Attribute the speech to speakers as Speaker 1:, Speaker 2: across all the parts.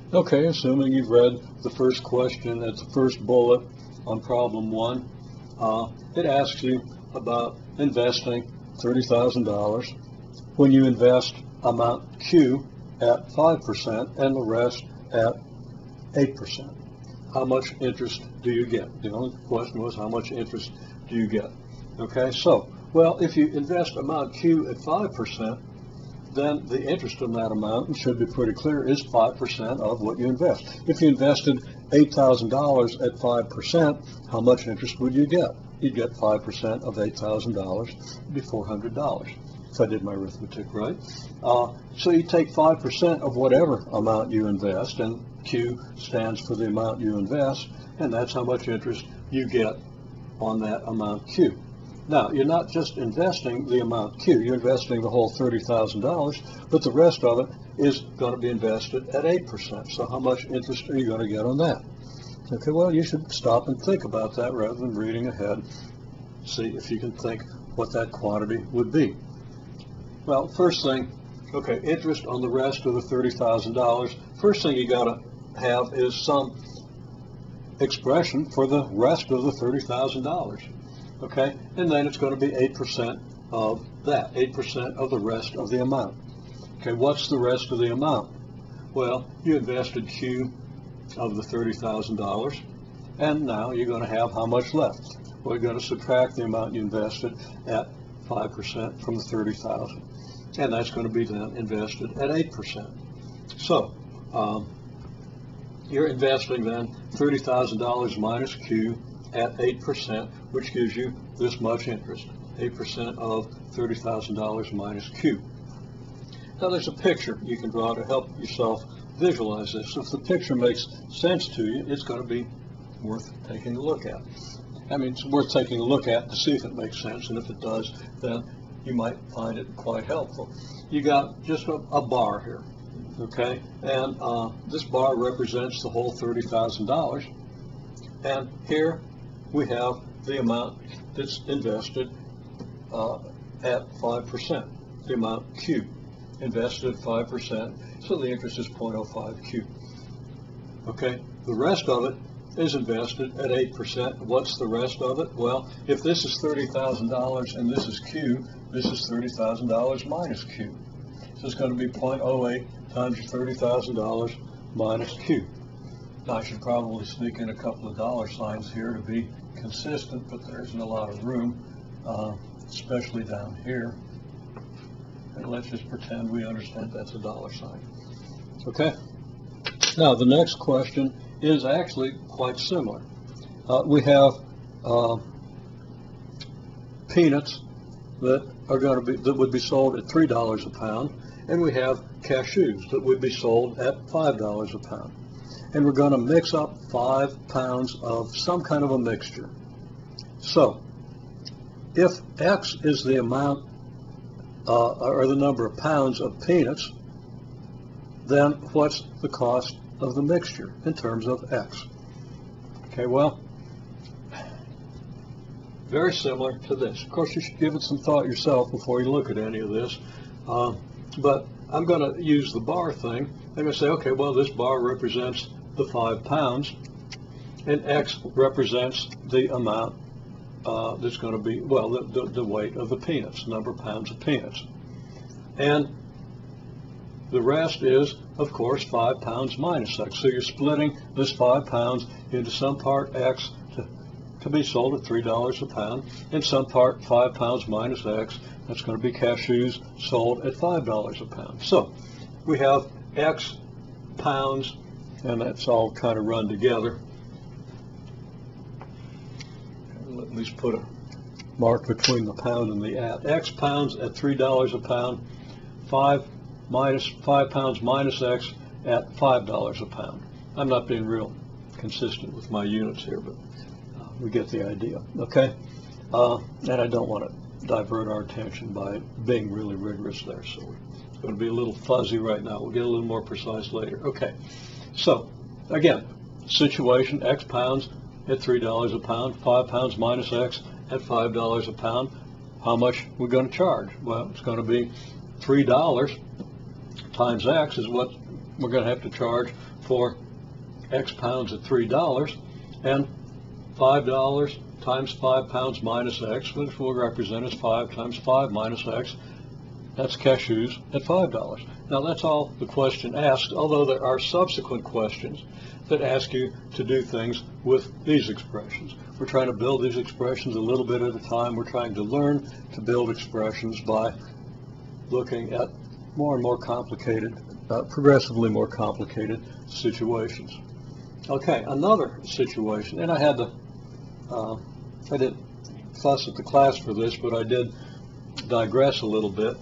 Speaker 1: Okay, assuming you've read the first question at the first bullet on problem one, it asks you about investing $30,000 when you invest amount Q at 5% and the rest at 8%. How much interest do you get? The only question was how much interest do you get? Okay, so, well, if you invest amount Q at 5%, then the interest on that amount, it should be pretty clear, is 5% of what you invest. If you invested $8,000 at 5%, how much interest would you get? You'd get 5% of $8,000, would be $400, if I did my arithmetic right. So you take 5% of whatever amount you invest, and Q stands for the amount you invest, and that's how much interest you get on that amount Q. Now, you're not just investing the amount Q, you're investing the whole $30,000, but the rest of it is going to be invested at 8%. So how much interest are you going to get on that? Okay, well, you should stop and think about that rather than reading ahead. See if you can think what that quantity would be. Well, first thing, okay, interest on the rest of the $30,000. First thing you got to have is some expression for the rest of the $30,000. Okay, and then it's going to be 8% of that, 8% of the rest of the amount. Okay, what's the rest of the amount? Well, you invested Q of the $30,000, and now you're going to have how much left? Well, you're going to subtract the amount you invested at 5% from the $30,000, and that's going to be then invested at 8%. So, you're investing then $30,000 minus Q at 8%, which gives you this much interest, 8% of $30,000 minus Q. Now there's a picture you can draw to help yourself visualize this. If the picture makes sense to you, it's going to be worth taking a look at. I mean, it's worth taking a look at to see if it makes sense, and if it does, then you might find it quite helpful. You got just a bar here, okay? And this bar represents the whole $30,000, and here we have the amount that's invested at 5%, the amount Q, invested at 5%, so the interest is 0.05 Q. Okay, the rest of it is invested at 8%. What's the rest of it? Well, if this is $30,000 and this is Q, this is $30,000 minus Q. So it's going to be 0.08 times $30,000 minus Q. Now, I should probably sneak in a couple of dollar signs here to be consistent, but there isn't a lot of room, especially down here. And let's just pretend we understand that's a dollar sign. Okay? Now, the next question is actually quite similar. We have peanuts that are going to be would be sold at $3 a pound, and we have cashews that would be sold at $5 a pound. And we're going to mix up 5 pounds of some kind of a mixture. So, if X is the amount or the number of pounds of peanuts, then what's the cost of the mixture in terms of X? Okay, well, very similar to this. Of course, you should give it some thought yourself before you look at any of this. But I'm going to use the bar thing. I'm going to say, okay, well, this bar represents the 5 pounds, and X represents the amount that's going to be, well, the weight of the peanuts, number of pounds of peanuts. And the rest is, of course, 5 pounds minus X. So you're splitting this 5 pounds into some part X to be sold at $3 a pound, and some part 5 pounds minus X, that's going to be cashews sold at $5 a pound. So we have X pounds, and that's all kind of run together. Let me just put a mark between the pound and the at. X pounds at $3 a pound, 5 pounds minus X at $5 a pound. I'm not being real consistent with my units here, but we get the idea, okay? And I don't want to divert our attention by being really rigorous there, so it's going to be a little fuzzy right now. We'll get a little more precise later. Okay, so again, situation, X pounds at $3 a pound, 5 pounds minus X at $5 a pound. How much we're going to charge? Well, it's going to be $3 times X is what we're going to have to charge for X pounds at $3, and $5 times 5 pounds minus X, which will represent as 5 times 5 minus X. That's cashews at $5. Now that's all the question asks, although there are subsequent questions that ask you to do things with these expressions. We're trying to build these expressions a little bit at a time. We're trying to learn to build expressions by looking at more and more complicated, progressively more complicated situations. Okay, another situation, and I didn't fuss at the class for this, but I did digress a little bit,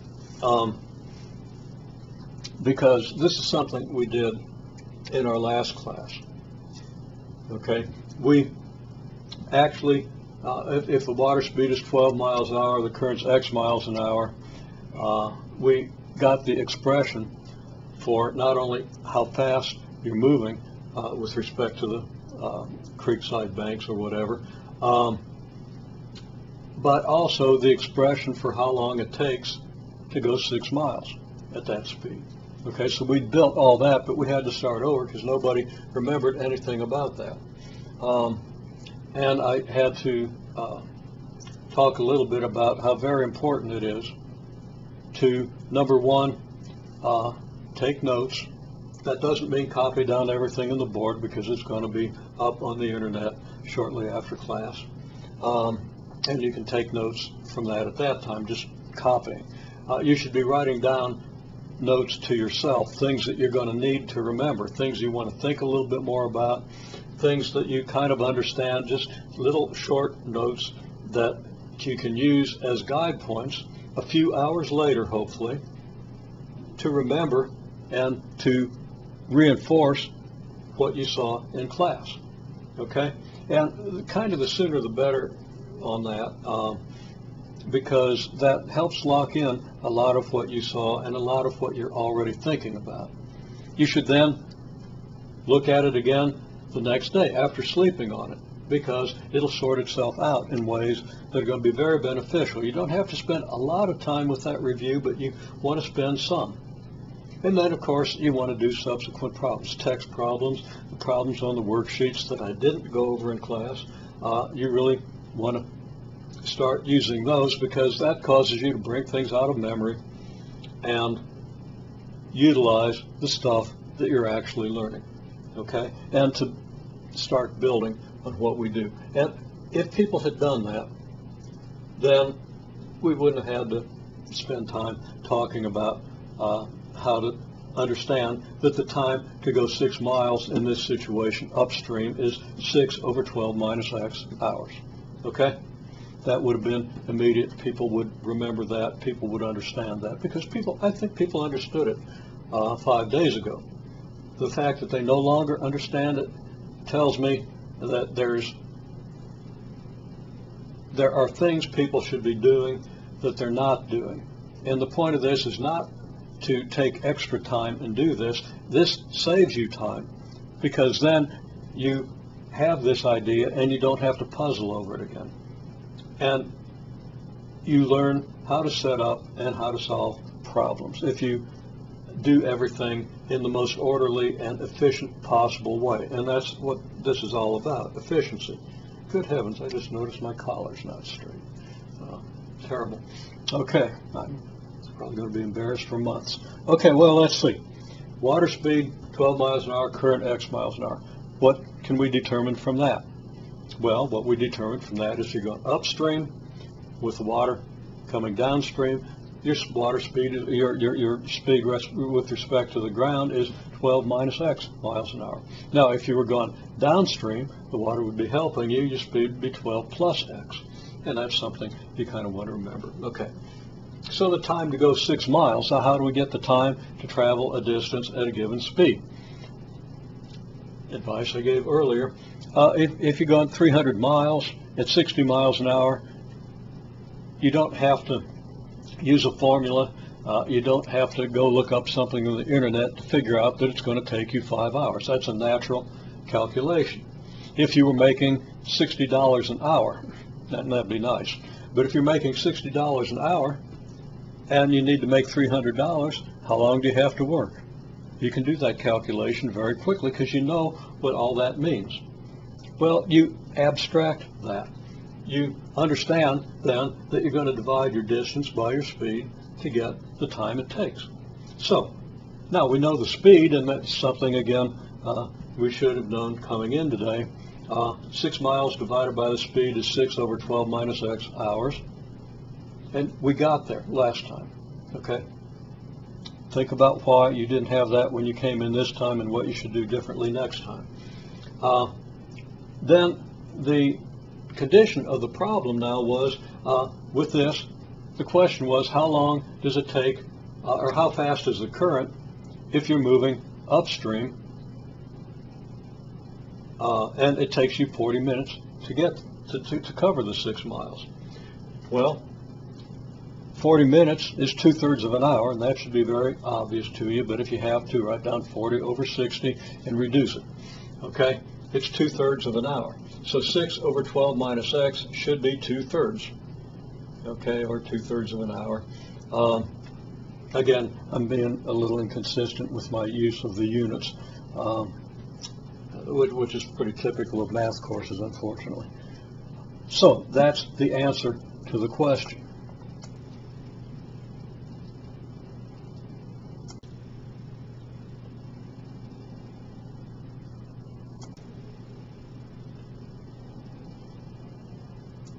Speaker 1: because this is something we did in our last class. Okay, we actually, if the water speed is 12 miles an hour, the current's X miles an hour, we got the expression for not only how fast you're moving with respect to the creekside banks or whatever, but also the expression for how long it takes to go 6 miles at that speed. Okay, so we built all that, but we had to start over because nobody remembered anything about that. And I had to talk a little bit about how very important it is to, number one, take notes. That doesn't mean copy down everything on the board, because it's going to be up on the internet shortly after class. And you can take notes from that at that time, just copying. You should be writing down notes to yourself, things that you're going to need to remember, things you want to think a little bit more about, things that you kind of understand, just little short notes that you can use as guide points a few hours later, hopefully, to remember and to reinforce what you saw in class. Okay? And kind of the sooner the better on that, because that helps lock in a lot of what you saw and a lot of what you're already thinking about. You should then look at it again the next day after sleeping on it, because it'll sort itself out in ways that are going to be very beneficial. You don't have to spend a lot of time with that review, but you want to spend some. And then, of course, you want to do subsequent problems, text problems, the problems on the worksheets that I didn't go over in class. You really want to start using those, because that causes you to bring things out of memory and utilize the stuff that you're actually learning, okay? And to start building on what we do. And if people had done that, then we wouldn't have had to spend time talking about how to understand that the time to go 6 miles in this situation upstream is 6 over 12 minus X hours, okay? That would have been immediate. People would remember that. People would understand that, because I think people understood it 5 days ago. The fact that they no longer understand it tells me that there are things people should be doing that they're not doing. And the point of this is not to take extra time and do this. This saves you time, because then you have this idea and you don't have to puzzle over it again. And you learn how to set up and how to solve problems if you do everything in the most orderly and efficient possible way. And that's what this is all about, efficiency. Good heavens, I just noticed my collar's not straight. Terrible. Okay, I'm probably going to be embarrassed for months. Okay, well, let's see. Water speed, 12 miles an hour, current X miles an hour. What can we determine from that? Well, what we determine from that is you're going upstream with the water coming downstream. Your water speed, your speed with respect to the ground is 12 minus X miles an hour. Now, if you were going downstream, the water would be helping you. Your speed would be 12 plus X. And that's something you kind of want to remember. Okay. So the time to go 6 miles. Now, how do we get the time to travel a distance at a given speed? Advice I gave earlier. If you're going 300 miles at 60 miles an hour, you don't have to use a formula. You don't have to go look up something on the internet to figure out that it's going to take you 5 hours. That's a natural calculation. If you were making $60 an hour, that'd be nice. But if you're making $60 an hour and you need to make $300, how long do you have to work? you can do that calculation very quickly because you know what all that means. Well, you abstract that. You understand then that you're going to divide your distance by your speed to get the time it takes. So now we know the speed, and that's something, again, we should have known coming in today. 6 miles divided by the speed is 6 over 12 minus x hours. And we got there last time, okay? Think about why you didn't have that when you came in this time and what you should do differently next time. Then the condition of the problem now was, with this, the question was, how long does it take, or how fast is the current if you're moving upstream, and it takes you 40 minutes to get to cover the 6 miles. Well, 40 minutes is 2/3 of an hour, and that should be very obvious to you, but if you have to, write down 40 over 60 and reduce it. Okay, it's 2/3 of an hour. So 6 over 12 minus x should be 2/3, okay, or 2/3 of an hour. Again, I'm being a little inconsistent with my use of the units, which is pretty typical of math courses, unfortunately. So that's the answer to the question.